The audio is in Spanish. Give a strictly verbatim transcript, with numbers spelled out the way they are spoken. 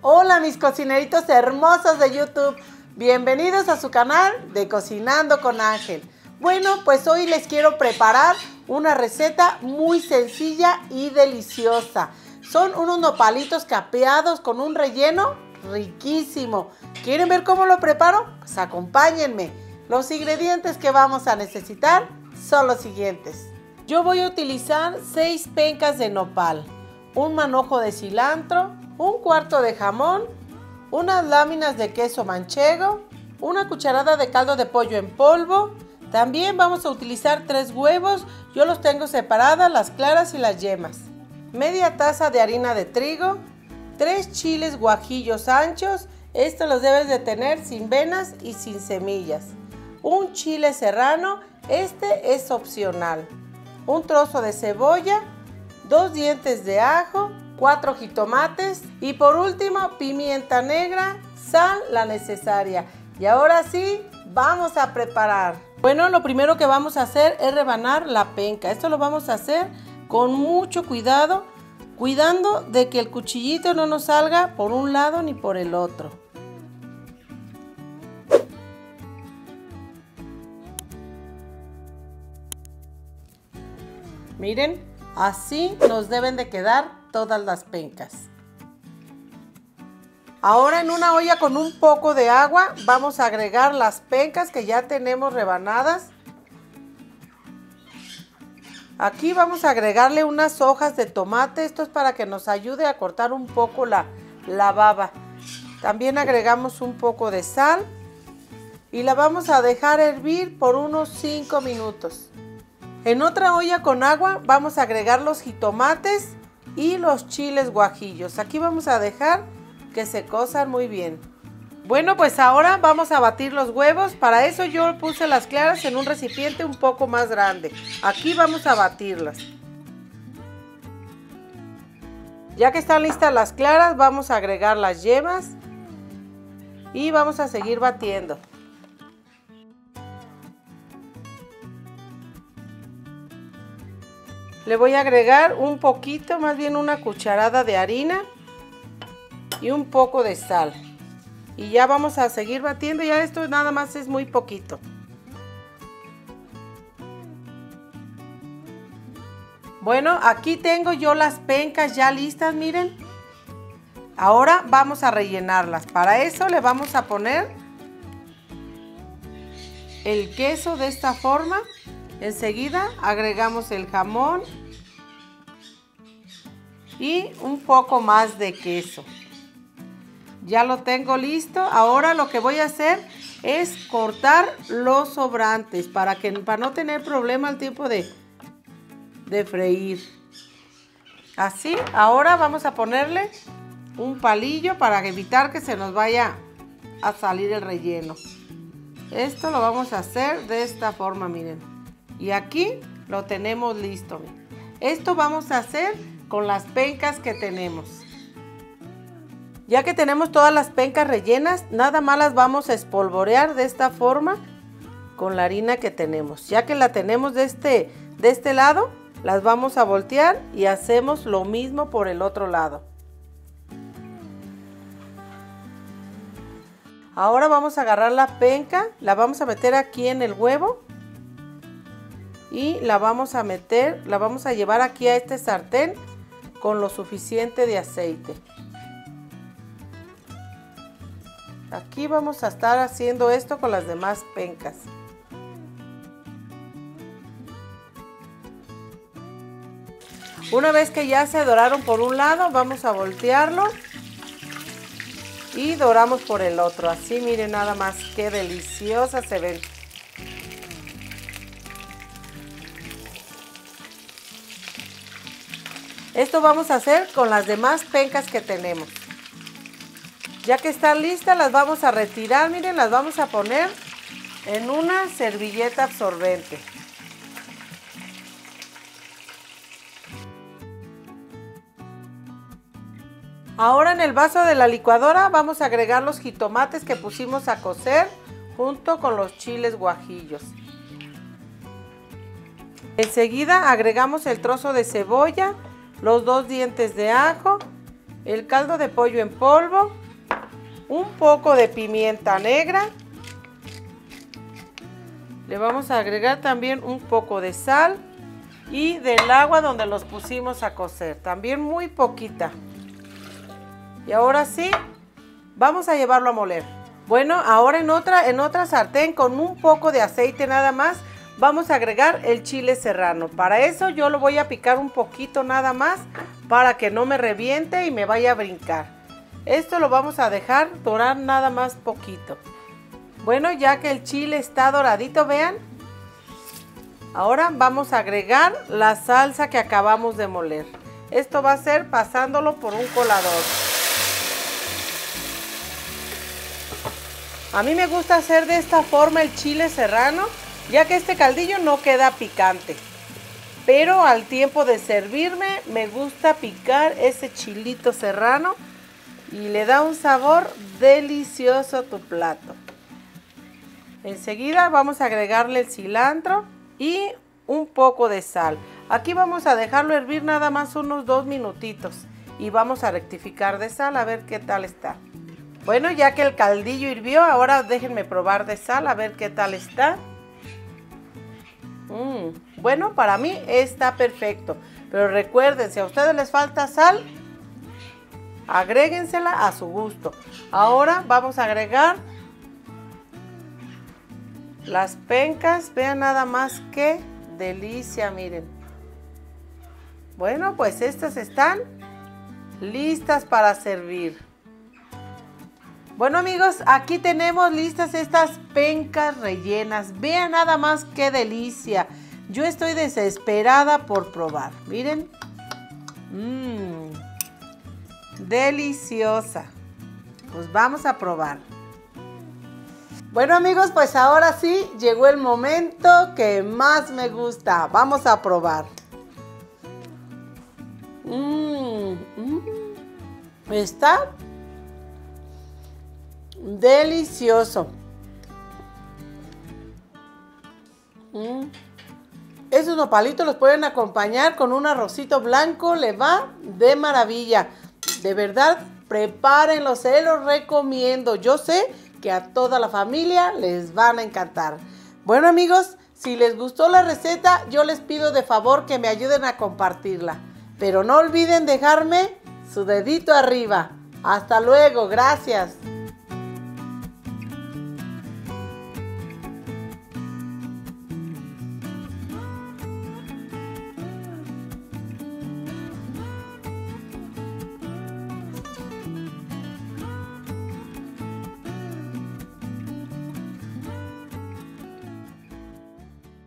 Hola mis cocineritos hermosos de YouTube, bienvenidos a su canal de Cocinando con Ángel. Bueno, pues hoy les quiero preparar una receta muy sencilla y deliciosa. Son unos nopalitos capeados con un relleno riquísimo. ¿Quieren ver cómo lo preparo? Pues acompáñenme. Los ingredientes que vamos a necesitar son los siguientes. Yo voy a utilizar seis pencas de nopal, un manojo de cilantro, un cuarto de jamón, unas láminas de queso manchego, una cucharada de caldo de pollo en polvo. También vamos a utilizar tres huevos, yo los tengo separadas, las claras y las yemas. Media taza de harina de trigo, tres chiles guajillos anchos, estos los debes de tener sin venas y sin semillas. Un chile serrano, este es opcional. Un trozo de cebolla, dos dientes de ajo, cuatro jitomates y por último pimienta negra, sal la necesaria. Y ahora sí, vamos a preparar. Bueno, lo primero que vamos a hacer es rebanar la penca. Esto lo vamos a hacer con mucho cuidado, cuidando de que el cuchillito no nos salga por un lado ni por el otro. Miren, así nos deben de quedar todas las pencas. Ahora en una olla con un poco de agua vamos a agregar las pencas que ya tenemos rebanadas. Aquí vamos a agregarle unas hojas de tomate, esto es para que nos ayude a cortar un poco la, la baba. También agregamos un poco de sal y la vamos a dejar hervir por unos cinco minutos. En otra olla con agua vamos a agregar los jitomates y los chiles guajillos. Aquí vamos a dejar que se cosan muy bien. Bueno, pues ahora vamos a batir los huevos. Para eso yo puse las claras en un recipiente un poco más grande. Aquí vamos a batirlas. Ya que están listas las claras, vamos a agregar las yemas y vamos a seguir batiendo. Le voy a agregar un poquito, más bien una cucharada de harina y un poco de sal. Y ya vamos a seguir batiendo, ya esto nada más es muy poquito. Bueno, aquí tengo yo las pencas ya listas, miren. Ahora vamos a rellenarlas. Para eso le vamos a poner el queso de esta forma. Enseguida agregamos el jamón y un poco más de queso. Ya lo tengo listo. Ahora lo que voy a hacer es cortar los sobrantes para, que, para no tener problema al tiempo de, de freír. Así, ahora vamos a ponerle un palillo para evitar que se nos vaya a salir el relleno. Esto lo vamos a hacer de esta forma, miren. Y aquí lo tenemos listo. Esto vamos a hacer con las pencas que tenemos. Ya que tenemos todas las pencas rellenas, nada más las vamos a espolvorear de esta forma con la harina que tenemos. Ya que la tenemos de este, de este lado, las vamos a voltear y hacemos lo mismo por el otro lado. Ahora vamos a agarrar la penca, la vamos a meter aquí en el huevo. Y la vamos a meter, la vamos a llevar aquí a este sartén con lo suficiente de aceite. Aquí vamos a estar haciendo esto con las demás pencas. Una vez que ya se doraron por un lado, vamos a voltearlo y doramos por el otro. Así, miren nada más qué deliciosas se ven. Esto vamos a hacer con las demás pencas que tenemos. Ya que están listas, las vamos a retirar, miren, las vamos a poner en una servilleta absorbente. Ahora en el vaso de la licuadora vamos a agregar los jitomates que pusimos a cocer junto con los chiles guajillos. Enseguida agregamos el trozo de cebolla, los dos dientes de ajo el caldo de pollo en polvo, un poco de pimienta negra. Le vamos a agregar también un poco de sal y del agua donde los pusimos a cocer, también muy poquita. Y ahora sí, vamos a llevarlo a moler. Bueno, ahora en otra, en otra sartén con un poco de aceite nada más, vamos a agregar el chile serrano. Para eso yo lo voy a picar un poquito nada más para que no me reviente y me vaya a brincar. Esto lo vamos a dejar dorar nada más poquito. Bueno, ya que el chile está doradito, vean. Ahora vamos a agregar la salsa que acabamos de moler. Esto va a ser pasándolo por un colador. A mí me gusta hacer de esta forma el chile serrano, ya que este caldillo no queda picante. Pero al tiempo de servirme, me gusta picar ese chilito serrano y le da un sabor delicioso a tu plato. Enseguida vamos a agregarle el cilantro y un poco de sal. Aquí vamos a dejarlo hervir nada más unos dos minutitos y vamos a rectificar de sal a ver qué tal está. Bueno, ya que el caldillo hirvió, ahora déjenme probar de sal a ver qué tal está. Mm, bueno, para mí está perfecto. Pero recuerden, si a ustedes les falta sal, agréguensela a su gusto. Ahora vamos a agregar las pencas. Vean nada más qué delicia, miren. Bueno, pues estas están listas para servir. Bueno amigos, aquí tenemos listas estas pencas rellenas. Vean nada más qué delicia. Yo estoy desesperada por probar. Miren. Mmm. Deliciosa. Pues vamos a probar. Bueno amigos, pues ahora sí llegó el momento que más me gusta. Vamos a probar. Mmm. Mmm. Está delicioso. Mm. Esos nopalitos los pueden acompañar con un arrocito blanco, le va de maravilla. De verdad, prepárenlo, se los recomiendo. Yo sé que a toda la familia les van a encantar. Bueno amigos, si les gustó la receta, yo les pido de favor que me ayuden a compartirla. Pero no olviden dejarme su dedito arriba. Hasta luego, gracias.